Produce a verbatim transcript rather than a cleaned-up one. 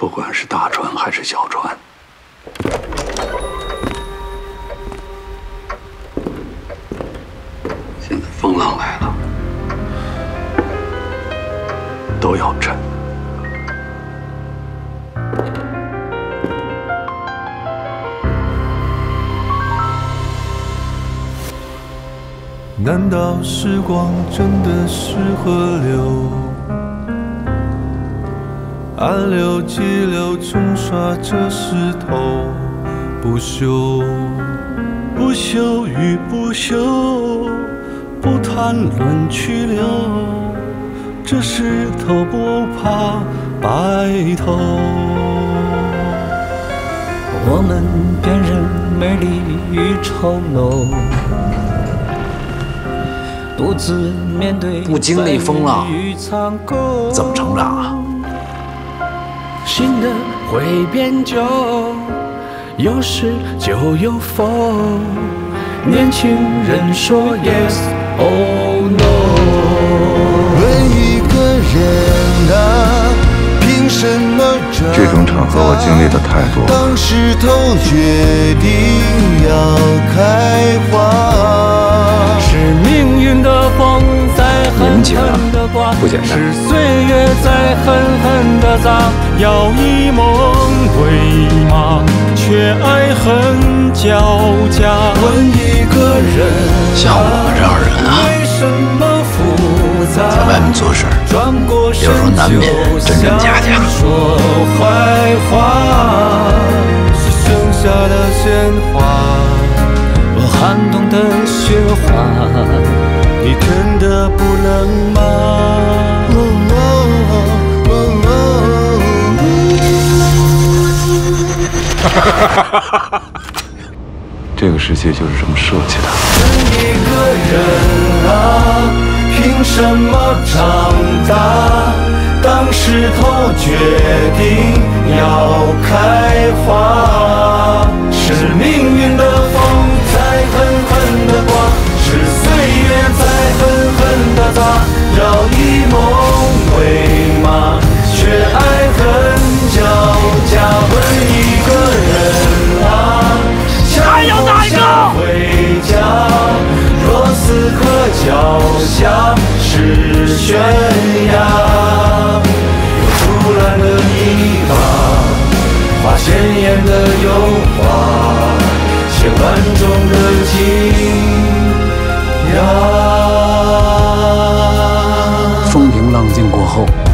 不管是大船还是小船，现在风浪来了，都要沉。 难道时光真的是河流？暗流激流冲刷着石头，不朽， 不朽与不朽，不谈论去留。这石头不怕白头。我们辨认美丽与丑陋。独自面对不经历风浪，怎么成长啊？ 新的会变旧，有时就有否。年轻人说 yes or no。 问一个人啊，凭什么长大？ 这种场合我经历的太多了。 当石头决定要开花， 是命运的风在狠狠地刮， 不简单， 是岁月在狠狠地砸。要以梦为马，却爱恨交加。问一个人， 像我们这样的人啊， 为什么复杂？ 在外面做事，有时候难免真真假假。 说坏话， 是剩下的鲜花， 我寒冬的雪花， 你真的不冷吗？哦哦哦哦、 这个世界就是这么设计的。 问一个人啊，凭什么长大？当石头决定要开花，是命运的风在狠狠地刮，是岁月在狠狠地砸。要以梦为马，却爱恨交加。问一个人啊， 还要哪一个？ 回家，若此刻脚下是悬崖，有突然的一把，画鲜艳的油画，写万种的惊讶。 风平浪静过后。